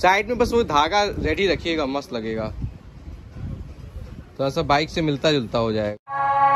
Side में बस वो धागा रेडी रखिएगा, मस्त लगेगा, थोड़ा सा बाइक से मिलता जुलता हो जाएगा।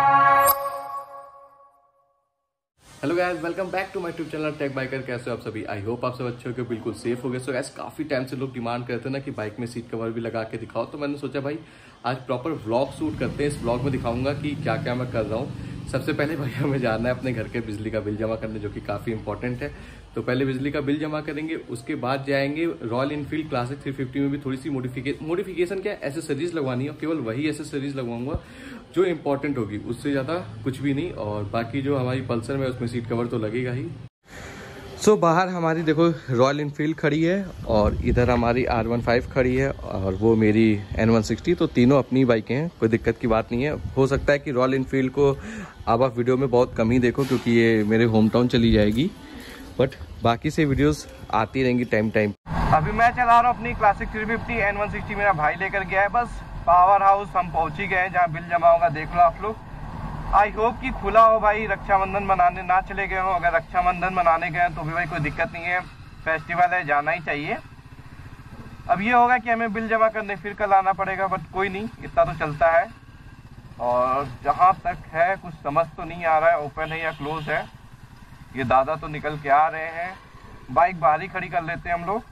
Hello guys, welcome back to my YouTube channel Tech Biker. कैसे हो आप सभी? आई होप आप सब अच्छे हो गए, बिल्कुल सेफ हो गए। सो गाइस, काफी टाइम से लोग डिमांड करते हैं ना कि बाइक में सीट कवर भी लगा के दिखाओ, तो मैंने सोचा भाई आज प्रॉपर व्लॉग शूट करते हैं। इस व्लॉग में दिखाऊंगा कि क्या क्या मैं कर रहा हूँ। सबसे पहले भाई हमें जाना है अपने घर के बिजली का बिल जमा करने, जो कि काफी इंपॉर्टेंट है। तो पहले बिजली का बिल जमा करेंगे, उसके बाद जाएंगे रॉयल इनफील्ड क्लासिक 350 में भी थोड़ी सी मॉडिफिकेशन क्या एसेसरीज लगवानी है, केवल वही एसेसरीज लगवाऊंगा जो इंपॉर्टेंट होगी, उससे ज्यादा कुछ भी नहीं। और बाकी जो हमारी पल्सर में उसमें सीट कवर तो लगेगा ही। सो बाहर हमारी देखो रॉयल इनफील्ड खड़ी है और इधर हमारी R15 खड़ी है और वो मेरी N160। तो तीनों अपनी बाइकें हैं, कोई दिक्कत की बात नहीं है। हो सकता है कि रॉयल इनफील्ड को अब आप वीडियो में बहुत कम ही देखो क्योंकि ये मेरे होम टाउन चली जाएगी, बट बाकी से वीडियोस आती रहेंगी टाइम टाइम। अभी मैं चला रहा हूँ अपनी क्लासिक 350 N160, मेरा भाई लेकर गया है। बस पावर हाउस हम पहुँच ही गए हैं जहाँ बिल जमा होगा, देख लो आप लोग। आई होप कि खुला हो भाई, रक्षाबंधन मनाने ना चले गए हो। अगर रक्षाबंधन मनाने गए तो भी भाई कोई दिक्कत नहीं है, फेस्टिवल है, जाना ही चाहिए। अब ये होगा कि हमें बिल जमा करने फिर कल आना पड़ेगा, बट कोई नहीं, इतना तो चलता है। और जहाँ तक है कुछ समझ तो नहीं आ रहा है ओपन है या क्लोज है। ये दादा तो निकल के आ रहे हैं, बाइक बाहर ही खड़ी कर लेते हैं हम लोग।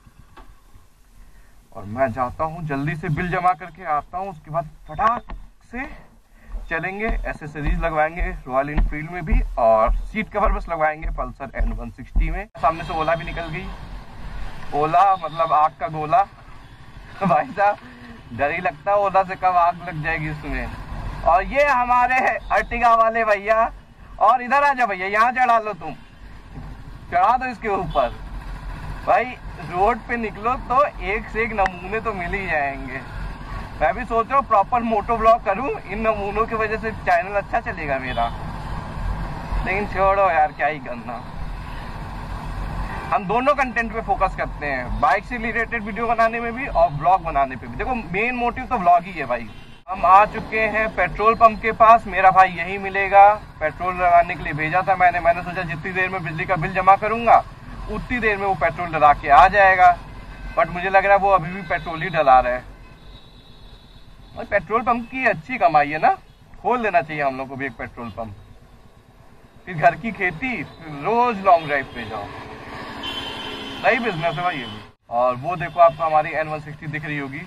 और मैं जाता हूँ जल्दी से बिल जमा करके आता हूँ, उसके बाद फटाक से चलेंगे, एसेसरीज लगवाएंगे रॉयल इनफील्ड में भी, और सीट कवर बस लगवाएंगे पल्सर N160 में। सामने से ओला भी निकल गई, ओला मतलब आग का गोला। भाई साहब डर ही लगता है ओला से कब आग लग जाएगी इसमें। और ये हमारे अर्टिगा वाले भैया, और इधर आ जाओ भैया, यहाँ चढ़ा लो, तुम चढ़ा दो इसके ऊपर। भाई रोड पे निकलो तो एक से एक नमूने तो मिल ही जाएंगे। मैं भी सोच रहा हूँ प्रॉपर मोटो ब्लॉग करूँ, इन नमूनों की वजह से चैनल अच्छा चलेगा मेरा। लेकिन छोड़ो यार, क्या ही करना। हम दोनों कंटेंट पे फोकस करते हैं, बाइक से रिलेटेड वीडियो बनाने में भी और ब्लॉग बनाने पे भी। देखो मेन मोटिव तो ब्लॉग ही है भाई। हम आ चुके हैं पेट्रोल पंप के पास, मेरा भाई यही मिलेगा। पेट्रोल लगाने के लिए भेजा था मैंने सोचा जितनी देर में बिजली का बिल जमा करूंगा उतनी देर में वो पेट्रोल डला के आ जाएगा, बट मुझे लग रहा है वो अभी भी पेट्रोल ही डला रहा है। और पेट्रोल पंप की अच्छी कमाई है ना, खोल देना चाहिए हम लोग को भी एक पेट्रोल पंप। फिर घर की खेती, रोज लॉन्ग ड्राइव पे जाओ, सही बिजनेस है भाई ये भी। और वो देखो आपको हमारी N160 दिख रही होगी,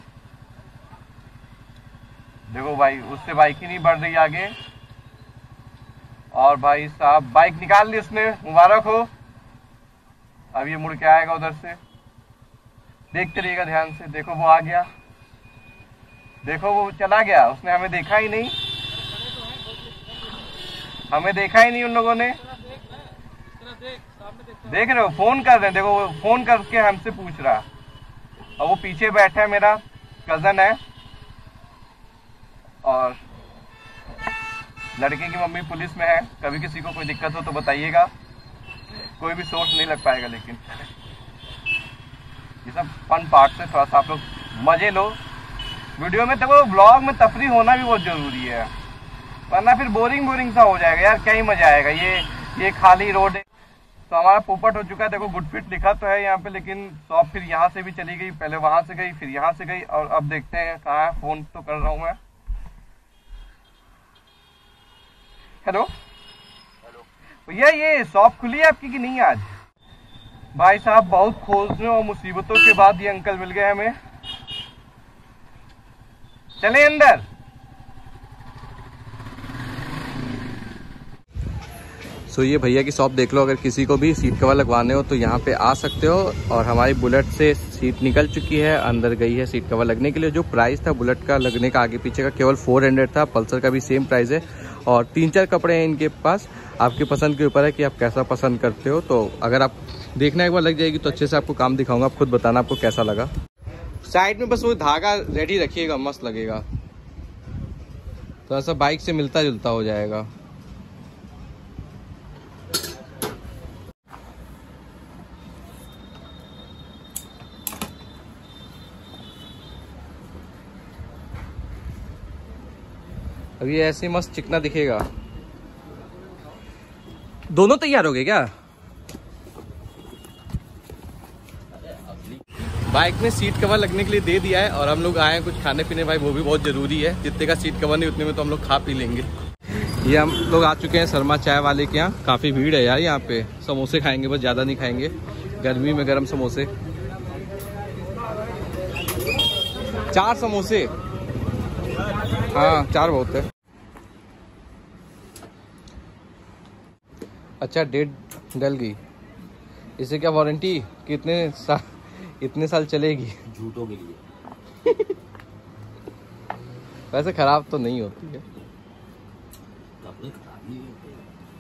देखो भाई उससे बाइक ही नहीं बढ़ रही आगे। और भाई साहब बाइक निकाल ली उसने, मुबारक हो। अब ये मुड़ के आएगा उधर से, देखते रहिएगा ध्यान से। देखो वो आ गया, देखो वो चला गया, उसने हमें देखा ही नहीं, हमें देखा ही नहीं उन लोगों ने। देख रहे हो, फोन कर रहे हैं, देखो वो फोन करके हमसे पूछ रहा। और वो पीछे बैठा है, मेरा कजन है, और लड़के की मम्मी पुलिस में है। कभी किसी को कोई दिक्कत हो तो बताइएगा, कोई भी सोर्स नहीं लग पाएगा। लेकिन ये सब फन पार्ट से थोड़ा सा आप लोग मजे लो वीडियो में। देखो ब्लॉग में तफरीह होना भी बहुत जरूरी है, वरना फिर बोरिंग सा हो जाएगा यार, क्या ही मजा आएगा। ये खाली रोड है। तो हमारा पोपट हो चुका है, देखो गुड फिट लिखा तो है यहाँ पे, लेकिन शॉप फिर यहाँ से भी चली गई, पहले वहां से गई फिर यहाँ से गई, और अब देखते हैं कहाँ है। फोन तो कर रहा हूँ मैं। हेलो भैया, ये शॉप खुली है आपकी कि नहीं आज? भाई साहब बहुत खोजने और मुसीबतों के बाद ये अंकल मिल गए हमें। चले अंदर। सो ये भैया की शॉप देख लो, अगर किसी को भी सीट कवर लगवाने हो तो यहाँ पे आ सकते हो। और हमारी बुलेट से सीट निकल चुकी है, अंदर गई है सीट कवर लगने के लिए। जो प्राइस था बुलेट का लगने का आगे पीछे का केवल 400 था, पल्सर का भी सेम प्राइस है। और 3-4 कपड़े हैं इनके पास, आपके पसंद के ऊपर है कि आप कैसा पसंद करते हो। तो अगर आप देखना एक बार लग जाएगी तो अच्छे से आपको काम दिखाऊंगा, आप खुद बताना आपको कैसा लगा। साइड में बस वो धागा रेडी रखिएगा, मस्त लगेगा, थोड़ा सा बाइक से मिलता जुलता हो जाएगा। अब ये ऐसे मस्त चिकना दिखेगा। दोनों तैयार हो गए क्या? बाइक में सीट कवर लगने के लिए दे दिया है और हम लोग आए हैं कुछ खाने पीने। भाई वो भी बहुत ज़रूरी है, जितने का सीट कवर नहीं उतने में तो हम लोग खा पी लेंगे। ये हम लोग आ चुके हैं शर्मा चाय वाले के यहाँ। काफ़ी भीड़ है यार यहाँ पे। समोसे खाएंगे, बस ज़्यादा नहीं खाएंगे, गर्मी में गर्म समोसे। 4 समोसे, हाँ 4 बहुत है। अच्छा, डेट डल गई, इसे क्या वारंटी कि इतने साल चलेगी? झूठों के लिए। वैसे खराब तो नहीं होती है। कपड़े खराब नहीं होते।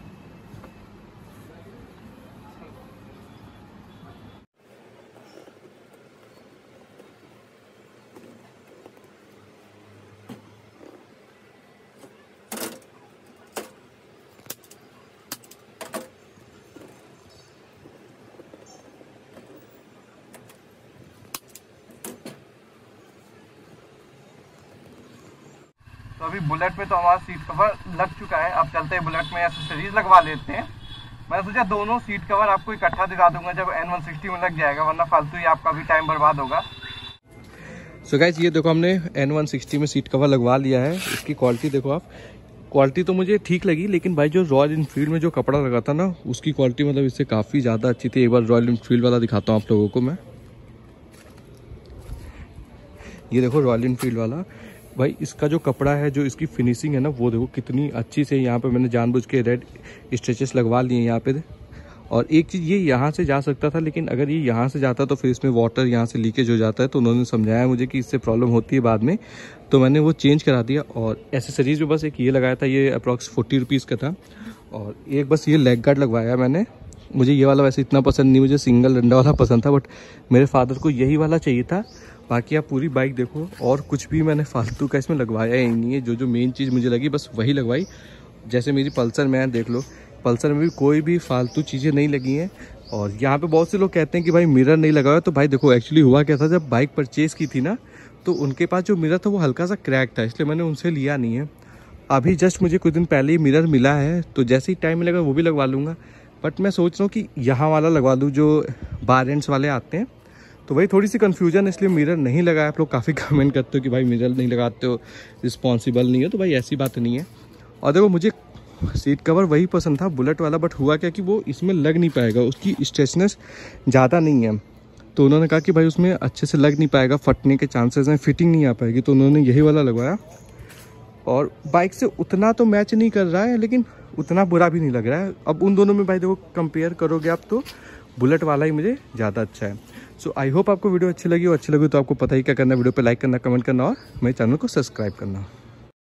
तो अभी बुलेट में तो हमारा सीट कवर लग चुका है। अब चलते हैं बुलेट में एक्सेसरीज लगवा लेते हैं। मैंने सोचा दोनों सीट कवर आपको इकट्ठा दिखा दूंगा जब N160 में लग जाएगा, वरना फालतू ही आपका भी टाइम बर्बाद होगा। सो गाइस, ये देखो हमने N160 में सीट कवर लगवा लिया है। इसकी क्वालिटी देखो आप। क्वालिटी तो मुझे ठीक लगी, लेकिन भाई जो रॉयल इनफील्ड में जो कपड़ा लगा था ना, उसकी क्वालिटी मतलब इससे काफ़ी ज़्यादा अच्छी थी। एक बार रॉयल इनफील्ड वाला दिखाता हूँ आप लोगों को मैं। ये देखो रॉयल इनफील्ड वाला भाई, इसका जो कपड़ा है, जो इसकी फिनिशिंग है ना, वो देखो कितनी अच्छी से। यहाँ पे मैंने जानबूझ के रेड स्ट्रेचेस लगवा लिए यहाँ पे। और एक चीज़, ये यहाँ से जा सकता था, लेकिन अगर ये यहाँ से जाता तो फिर इसमें वाटर यहाँ से लीकेज हो जाता है। तो उन्होंने समझाया मुझे कि इससे प्रॉब्लम होती है बाद में, तो मैंने वो चेंज करा दिया। और एसेसरीज में बस एक ये लगाया था, ये अप्रॉक्स 40 रुपीज़ का था। और एक बस ये लेग गार्ड लगवाया मैंने। मुझे ये वाला वैसे इतना पसंद नहीं, मुझे सिंगल डंडा वाला पसंद था, बट मेरे फादर को यही वाला चाहिए था। बाकी आप पूरी बाइक देखो, और कुछ भी मैंने फालतू का इसमें लगवाया ही नहीं है। जो मेन चीज़ मुझे लगी बस वही लगवाई। जैसे मेरी पल्सर में देख लो, पल्सर में भी कोई भी फालतू चीज़ें नहीं लगी हैं। और यहाँ पे बहुत से लोग कहते हैं कि भाई मिरर नहीं लगा हुआ, तो भाई देखो एक्चुअली हुआ क्या था, जब बाइक परचेज़ की थी ना, तो उनके पास जो मिरर था वो हल्का सा क्रैक था, इसलिए मैंने उनसे लिया नहीं है। अभी जस्ट मुझे कुछ दिन पहले ही मिरर मिला है, तो जैसे ही टाइम मिलेगा वो भी लगवा लूँगा। बट मैं सोच रहा हूँ कि यहाँ वाला लगवा लूँ, जो बार एंड्स वाले आते हैं। तो वही थोड़ी सी कन्फ्यूजन, इसलिए मिरर नहीं लगाया। आप लोग काफ़ी कमेंट करते हो कि भाई मिरर नहीं लगाते हो, रिस्पॉन्सिबल नहीं हो, तो भाई ऐसी बात नहीं है। और देखो मुझे सीट कवर वही पसंद था, बुलेट वाला, बट हुआ क्या कि वो इसमें लग नहीं पाएगा, उसकी स्ट्रेचनेस ज़्यादा नहीं है। तो उन्होंने कहा कि भाई उसमें अच्छे से लग नहीं पाएगा, फटने के चांसेस हैं, फिटिंग नहीं आ पाएगी, तो उन्होंने यही वाला लगवाया। और बाइक से उतना तो मैच नहीं कर रहा है, लेकिन उतना बुरा भी नहीं लग रहा है। अब उन दोनों में भाई देखो कंपेयर करोगे आप, तो बुलेट वाला ही मुझे ज़्यादा अच्छा है। सो आई होप आपको वीडियो अच्छी लगी हो। अच्छी लगी तो आपको पता ही क्या करना है, वीडियो पे लाइक करना, कमेंट करना और मेरे चैनल को सब्सक्राइब करना।